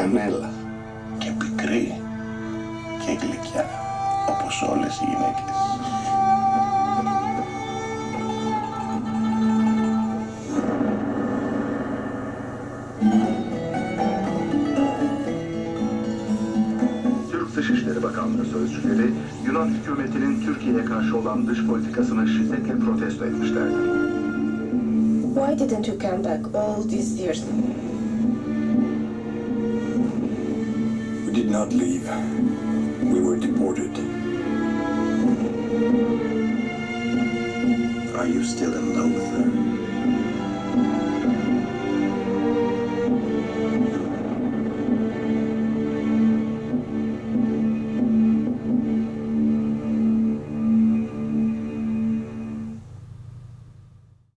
φανέλα. Και πικρή και γλυκιά, όπως όλες οι γυναίκες. Türk Dışişleri Bakanlığı sözcüleri, Yunan hükümetinin Türkiye'ye karşı olan dış politikasını şiddetle protesto etmişlerdir. Why didn't you come back all these years? We did not leave. We were deported. Are you still in love with her?